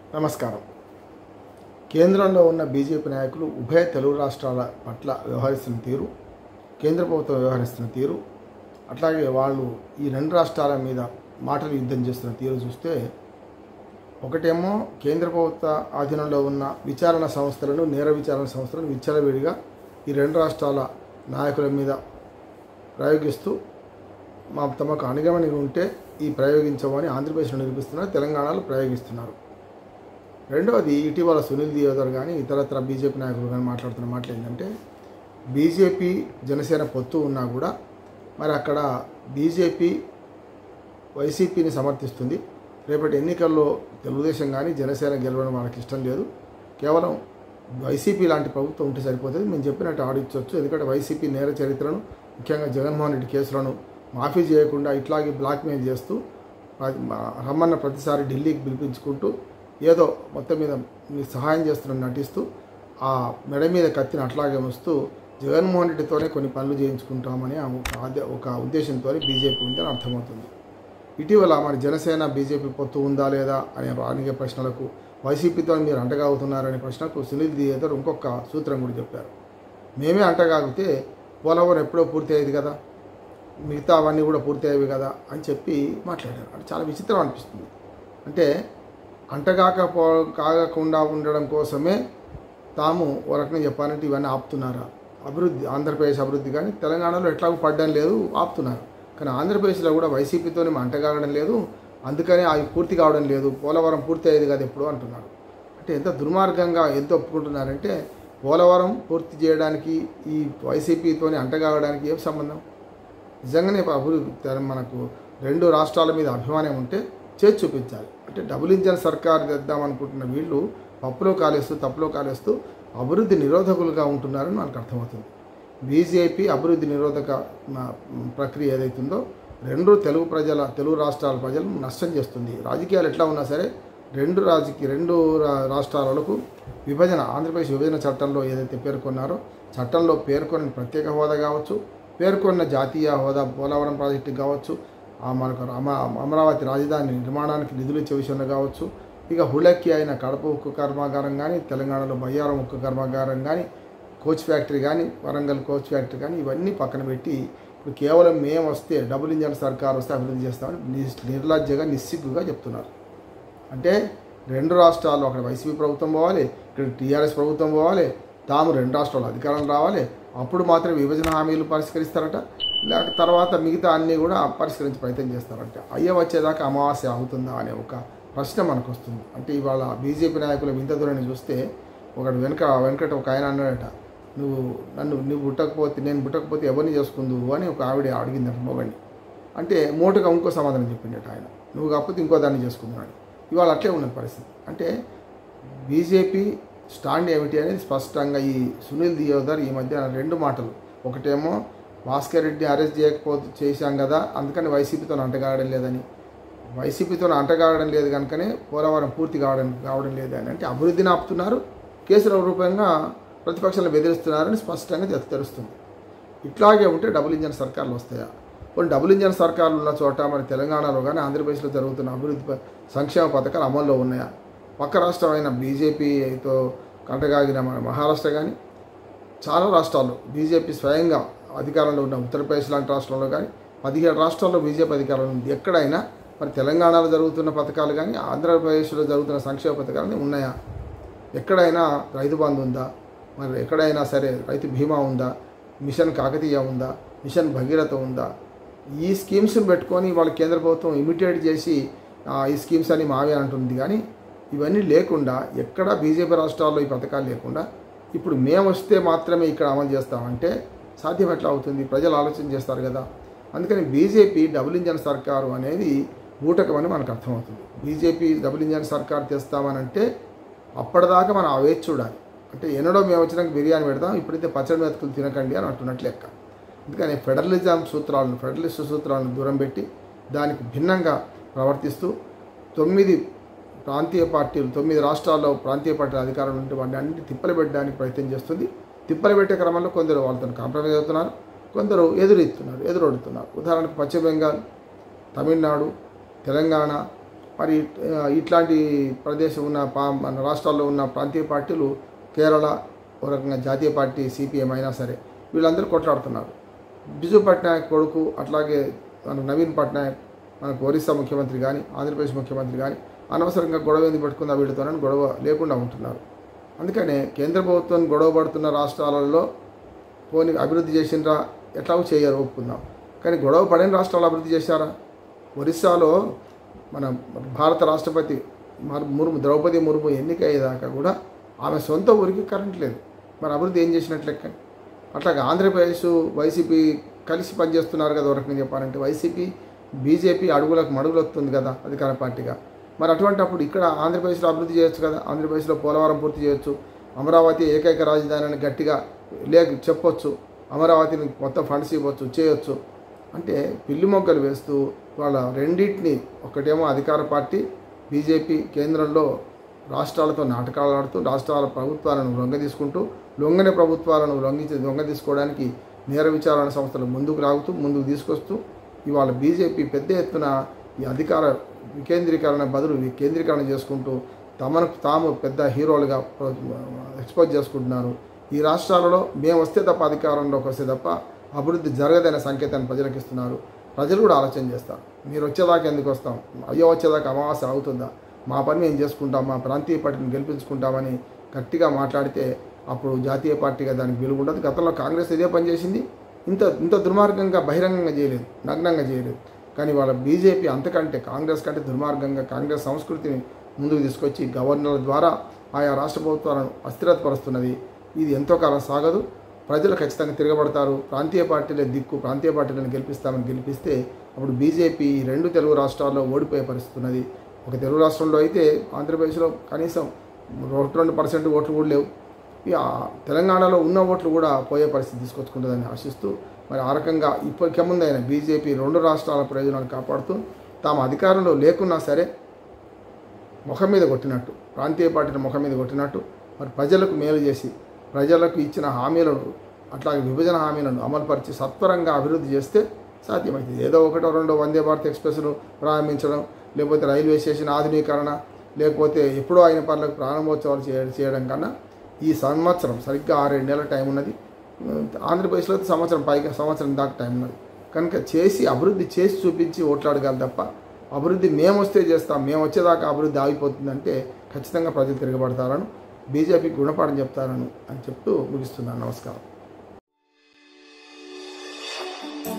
నమస్కారం. కేంద్రంలో ఉన్న బీజేపీ నాయకులు ఉభయ తెలుగు రాష్ట్రాల పట్ల వ్యవహరిస్తున్న తీరు, కేంద్ర ప్రభుత్వం వ్యవహరిస్తున్న తీరు, అట్లాగే వాళ్ళు ఈ రెండు రాష్ట్రాల మీద మాటలు యుద్ధం చేస్తున్న తీరు చూస్తే, ఒకటేమో కేంద్ర ప్రభుత్వ ఆధీనంలో ఉన్న విచారణ సంస్థలను, నేర విచారణ సంస్థలను విచ్చలవిడిగా ఈ రెండు రాష్ట్రాల నాయకుల మీద ప్రయోగిస్తూ తమకు అనుగమని ఉంటే ఈ ప్రయోగించమని ఆంధ్రప్రదేశ్లో నిరూపిస్తున్నారు, తెలంగాణలో ప్రయోగిస్తున్నారు. రెండవది, ఇటీవల సునీల్ దియోదర్ కానీ ఇతరత్ర బీజేపీ నాయకులు కానీ మాట్లాడుతున్న మాటలు ఏంటంటే, బీజేపీ జనసేన పొత్తు ఉన్నా కూడా మరి అక్కడ బీజేపీ వైసీపీని సమర్థిస్తుంది. రేపటి ఎన్నికల్లో తెలుగుదేశం కానీ జనసేన గెలవడం వాళ్ళకి ఇష్టం లేదు. కేవలం వైసీపీ లాంటి ప్రభుత్వం ఉంటే సరిపోతుంది, మేము చెప్పినట్టు ఆడించవచ్చు. ఎందుకంటే వైసీపీ నేర చరిత్రను, ముఖ్యంగా జగన్మోహన్ రెడ్డి కేసులను మాఫీ చేయకుండా ఇట్లాగే బ్లాక్మెయిల్ చేస్తూ రమ్మన్న ప్రతిసారి ఢిల్లీకి పిలిపించుకుంటూ ఏదో మొత్తం మీద మీకు సహాయం చేస్తున్న నటిస్తూ ఆ మెడ మీద కత్తిని అట్లాగే వస్తూ జగన్మోహన్ రెడ్డితోనే కొన్ని పనులు చేయించుకుంటామని ఒక ఉద్దేశంతో బీజేపీ ఉందని అర్థమవుతుంది. ఇటీవల మరి జనసేన బీజేపీ పొత్తు ఉందా లేదా అనే ప్రశ్నలకు, వైసీపీతో మీరు అంటగాగుతున్నారనే ప్రశ్నకు సునీల్ దియోదర్ ఇంకొక సూత్రం కూడా చెప్పారు. మేమే అంటగాగితే పోలవరం ఎప్పుడో పూర్తి అయ్యేది కదా, మిగతా అవన్నీ కూడా పూర్తి అయ్యేవి కదా అని చెప్పి మాట్లాడారు. అంటే చాలా విచిత్రం అనిపిస్తుంది. అంటే కాగకుండా ఉండడం కోసమే తాము ఓ రకంగా చెప్పాలంటే ఇవన్నీ ఆపుతున్నారా? అభివృద్ధి, ఆంధ్రప్రదేశ్ అభివృద్ధి కానీ తెలంగాణలో ఎట్లాగో పడ్డం లేదు, ఆపుతున్నారు. కానీ ఆంధ్రప్రదేశ్లో కూడా వైసీపీతోనే అంటగాగడం లేదు, అందుకని అవి పూర్తి కావడం లేదు, పోలవరం పూర్తి అయ్యేది కదా ఎప్పుడు అంటున్నారు. అంటే ఎంత దుర్మార్గంగా ఎంత ఒప్పుకుంటున్నారంటే, పోలవరం పూర్తి చేయడానికి ఈ వైసీపీతోని అంటగాగడానికి ఏం సంబంధం? నిజంగానే అభివృద్ధి మనకు రెండు రాష్ట్రాల మీద అభిమానం ఉంటే చేసి చూపించాలి. అంటే డబుల్ ఇంజన్ సర్కార్ తెద్దామనుకుంటున్న వీళ్ళు తప్పులో కాలేస్తూ అభివృద్ధి నిరోధకులుగా ఉంటున్నారని మనకు అర్థమవుతుంది. బీజేపీ అభివృద్ధి నిరోధక ప్రక్రియ ఏదైతుందో రెండు తెలుగు రాష్ట్రాల ప్రజలను నష్టం చేస్తుంది. రాజకీయాలు ఎట్లా ఉన్నా సరే రెండు రాష్ట్రాలకు విభజన, ఆంధ్రప్రదేశ్ విభజన చట్టంలో ఏదైతే పేర్కొన్నారో, చట్టంలో పేర్కొన్న ప్రత్యేక హోదా కావచ్చు, పేర్కొన్న జాతీయ హోదా పోలవరం ప్రాజెక్టు కావచ్చు, మనకు అమరావతి రాజధాని నిర్మాణానికి నిధులు ఇచ్చే విషయంలో కావచ్చు, ఇక హుళక్కి అయిన కడప ఉక్కు కర్మాగారం కానీ, తెలంగాణలో బయ్యారం ఉక్కు కర్మాగారం కానీ, కోచ్ ఫ్యాక్టరీ కానీ, వరంగల్ కోచ్ ఫ్యాక్టరీ కానీ, ఇవన్నీ పక్కన పెట్టి ఇప్పుడు కేవలం మేము వస్తే డబుల్ ఇంజన్ సర్కార్ వస్తే అభివృద్ధి చేస్తామని నిర్లజ్జగా నిస్సిగ్గుగా చెప్తున్నారు. అంటే రెండు రాష్ట్రాల్లో అక్కడ వైసీపీ ప్రభుత్వం పోవాలి, ఇక్కడ టీఆర్ఎస్ ప్రభుత్వం పోవాలి, తాము రెండు రాష్ట్రాల్లో అధికారం రావాలి, అప్పుడు మాత్రం విభజన హామీలు పరిష్కరిస్తారట, లేక తర్వాత మిగతా అన్నీ కూడా పరిష్కరించే ప్రయత్నం చేస్తారంట. అయ్యే వచ్చేదాకా అమావాస్య అవుతుందా అనే ఒక ప్రశ్న మనకు వస్తుంది. అంటే ఇవాళ బీజేపీ నాయకుల వింత ధోరణి చూస్తే, ఒకడు వెనకట ఒక ఆయన అన్నాడట, నువ్వు పుట్టకపోతే నేను పుట్టకపోతే ఎవరిని చేసుకుందువు అని ఒక ఆవిడ అడిగిందట మొగండి. అంటే మోటుగా ఇంకో సమాధానం చెప్పిండట ఆయన, నువ్వు కాకపోతే ఇంకో దాన్ని చేసుకుందాడు. ఇవాళ అట్లే ఉన్న పరిస్థితి. అంటే బీజేపీ స్టాండ్ ఏమిటి అనేది స్పష్టంగా ఈ సునీల్ దియోదర్ ఈ మధ్య రెండు మాటలు, ఒకటేమో భాస్కర్ రెడ్డి అరెస్ట్ చేశాం కదా అందుకని వైసీపీతో అంటగాగడం లేదని, వైసీపీతో అంటగాగడం లేదు కనుకనే పోలవరం పూర్తి కావడం లేదని, అంటే అభివృద్ధిని ఆపుతున్నారు, కేసుల రూపంగా ప్రతిపక్షాలను బెదిరిస్తున్నారని స్పష్టంగా తెలుస్తుంది. ఇట్లాగే ఉంటే డబుల్ ఇంజన్ సర్కార్లు వస్తాయా? కొన్ని డబుల్ ఇంజన్ సర్కార్లు ఉన్న చోట మరి తెలంగాణలో కానీ ఆంధ్రప్రదేశ్లో జరుగుతున్న అభివృద్ధి సంక్షేమ పథకాలు అమల్లో ఉన్నాయా? పక్క రాష్ట్రమైన బీజేపీతో కంటగాగిన మన మహారాష్ట్ర కానీ, చాలా రాష్ట్రాల్లో బీజేపీ స్వయంగా అధికారంలో ఉన్న ఉత్తరప్రదేశ్ లాంటి రాష్ట్రంలో కానీ 17 రాష్ట్రాల్లో బీజేపీ అధికారంలో ఉంది. ఎక్కడైనా మరి తెలంగాణలో జరుగుతున్న పథకాలు కానీ ఆంధ్రప్రదేశ్లో జరుగుతున్న సంక్షేమ పథకాలు ఉన్నాయా? ఎక్కడైనా రైతు బంధు ఉందా? మరి ఎక్కడైనా సరే రైతు బీమా ఉందా? మిషన్ కాకతీయ ఉందా? మిషన్ భగీరథ ఉందా? ఈ స్కీమ్స్ని పెట్టుకొని వాళ్ళ కేంద్ర ప్రభుత్వం ఇమిటేట్ చేసి ఈ స్కీమ్స్ అని మావే అంటుంది. కానీ ఇవన్నీ లేకుండా ఎక్కడ బీజేపీ రాష్ట్రాల్లో ఈ పథకాలు లేకుండా ఇప్పుడు మేము వస్తే మాత్రమే ఇక్కడ అమలు చేస్తామంటే సాధ్యం ఎట్లా అవుతుంది? ప్రజలు ఆలోచన చేస్తారు కదా. అందుకని బీజేపీ డబుల్ ఇంజన్ సర్కారు అనేది బూటకమని మనకు అర్థమవుతుంది. బీజేపీ డబుల్ ఇంజన్ సర్కారు తెస్తామనంటే అప్పటిదాకా మనం వేచి చూడాలి. అంటే ఎన్నడో మేము వచ్చినాక బిర్యానీ పెడతాం, ఇప్పుడైతే పచ్చడి మెతుకులు తినకండి అని అంటున్నట్లు లెక్క. అందుకని ఫెడరలిస్ట్ సూత్రాలను దూరం పెట్టి దానికి భిన్నంగా ప్రవర్తిస్తూ 9 రాష్ట్రాల్లో ప్రాంతీయ పార్టీల అధికారం ఉంటే వాటిని అన్నింటి తిప్పలు పెట్టడానికి ప్రయత్నం చేస్తుంది. తిప్పలు పెట్టే క్రమంలో కొందరు వాళ్ళతో కాంప్రమైజ్ అవుతున్నారు, కొందరు ఎదురొడుతున్నారు. ఉదాహరణకు పశ్చిమ బెంగాల్, తమిళనాడు, తెలంగాణ, మరి ఇట్లాంటి ప్రదేశం ఉన్న మన రాష్ట్రాల్లో ఉన్న ప్రాంతీయ పార్టీలు కేరళ ఒక రకంగా జాతీయ పార్టీ సిపిఎం అయినా సరే వీళ్ళందరూ కొట్లాడుతున్నారు. బిజు పట్నాయక్ కొడుకు అట్లాగే మన నవీన్ పట్నాయక్ మనకు ఒరిస్సా ముఖ్యమంత్రి కానీ ఆంధ్రప్రదేశ్ ముఖ్యమంత్రి కానీ అనవసరంగా గొడవ ఎందుకు పెట్టుకుందా వీళ్ళతోనని గొడవ లేకుండా ఉంటున్నారు. అందుకనే కేంద్ర ప్రభుత్వం గొడవ పడుతున్న రాష్ట్రాలలో పోనీ అభివృద్ధి చేసినరా ఎట్లాగో చేయరు ఒప్పుకుందాం, కానీ గొడవ పడిన రాష్ట్రాలు అభివృద్ధి చేశారా? ఒరిస్సాలో మన భారత రాష్ట్రపతి ద్రౌపది ముర్ము ఎన్నిక అయ్యేదాకా కూడా ఆమె సొంత ఊరికి కరెంట్ లేదు. మరి అభివృద్ధి ఏం చేసినట్లు లెక్క? అట్లాగే ఆంధ్రప్రదేశ్ వైసీపీ కలిసి పనిచేస్తున్నారు కదా. ఒక రకంగా చెప్పాలంటే వైసీపీ బీజేపీ అడుగులకు మడుగులు వస్తుంది కదా అధికార పార్టీగా. మరి అటువంటిప్పుడు ఇక్కడ ఆంధ్రప్రదేశ్లో అభివృద్ధి చేయొచ్చు కదా. ఆంధ్రప్రదేశ్లో పోలవరం పూర్తి చేయొచ్చు, అమరావతి ఏకైక రాజధాని అని గట్టిగా చెప్పొచ్చు, అమరావతిని మొత్తం ఫండ్స్ ఇవ్వచ్చు, చేయొచ్చు. అంటే పిల్లి మొగ్గలు వేస్తూ వాళ్ళ రెండింటిని, ఒకటేమో అధికార పార్టీ బీజేపీ కేంద్రంలో రాష్ట్రాలతో నాటకాలు ఆడుతూ రాష్ట్రాల ప్రభుత్వాలను లొంగ ప్రభుత్వాలను లొంగ తీసుకోవడానికి నేర విచారణ సంస్థలు ముందుకు తీసుకొస్తూ ఇవాళ బీజేపీ పెద్ద ఎత్తున ఈ అధికార కేంద్రీకరణ చేసుకుంటూ తాము పెద్ద హీరోలుగా ఎక్స్పోజ్ చేసుకుంటున్నారు. ఈ రాష్ట్రాలలో మేము వస్తే తప్ప అధికారంలోకి వస్తే తప్ప అభివృద్ధి జరగదనే సంకేతాన్ని ప్రజలకు ఇస్తున్నారు. ప్రజలు కూడా ఆలోచన చేస్తారు, మీరు వచ్చేదాకా ఎందుకు వస్తాం, అయ్యో వచ్చేదాకా అమావాస్య అవుతుందా, మా పని మేము చేసుకుంటాం, మా ప్రాంతీయ పార్టీని గెలిపించుకుంటామని గట్టిగా మాట్లాడితే అప్పుడు జాతీయ పార్టీగా దానికి విలువ ఉండదు. గతంలో కాంగ్రెస్ ఇదే పని చేసింది, ఇంత దుర్మార్గంగా బహిరంగంగా చేయలేదు, నగ్నంగా చేయలేదు. కానీ వాళ్ళ బీజేపీ అంతకంటే కాంగ్రెస్ కంటే దుర్మార్గంగా కాంగ్రెస్ సంస్కృతిని ముందుకు తీసుకొచ్చి గవర్నర్ల ద్వారా ఆయా రాష్ట్ర ప్రభుత్వాలను అస్థిరపరుస్తున్నది. ఇది ఎంతో కాలం సాగదు. ప్రజలు ఖచ్చితంగా తిరగబడతారు. ప్రాంతీయ పార్టీలే దిక్కు, ప్రాంతీయ పార్టీలను గెలిపిస్తే అప్పుడు బీజేపీ 2 తెలుగు రాష్ట్రాల్లో ఓడిపోయే పరిస్థితి ఉన్నది. ఒక తెలుగు రాష్ట్రంలో అయితే ఆంధ్రప్రదేశ్లో కనీసం 1-2% ఓట్లు కూడా లేవు. తెలంగాణలో ఉన్న ఓట్లు కూడా పోయే పరిస్థితి తీసుకొచ్చుకుంటుందని ఆశిస్తూ మరి ఆ రకంగా ఇప్పటికేముందైనా బీజేపీ 2 రాష్ట్రాల ప్రయోజనాలు కాపాడుతూ తాము అధికారంలో లేకున్నా సరే ముఖం మీద కొట్టినట్టు, ప్రాంతీయ పార్టీల ముఖం మీద కొట్టినట్టు మరి ప్రజలకు మేలు చేసి ప్రజలకు ఇచ్చిన హామీలను అట్లాగే విభజన హామీలను అమలుపరిచి సత్వరంగా అభివృద్ధి చేస్తే సాధ్యమవుతుంది. ఏదో 1-2 వందే భారత్ ఎక్స్ప్రెస్ను ప్రారంభించడం, లేకపోతే రైల్వే స్టేషన్ ఆధునీకరణ, లేకపోతే ఎప్పుడో అయిన పనులకు ప్రారంభోత్సవాలు చేయడం కన్నా ఈ సంవత్సరం సరిగ్గా 6-7 నెలల టైం ఉన్నది. ఆంధ్రప్రదేశ్లో సంవత్సరం దాకా టైం ఉన్నది కనుక అభివృద్ధి చేసి చూపించి ఓట్లాడగలరు తప్ప అభివృద్ధి మేము వస్తే చేస్తాం, మేము వచ్చేదాకా అభివృద్ధి ఆగిపోతుందంటే ఖచ్చితంగా ప్రజలు తిరగబడతారని బీజేపీకి గుణపాఠం చెప్తారని చెప్తూ ముగిస్తున్నాను. నమస్కారం.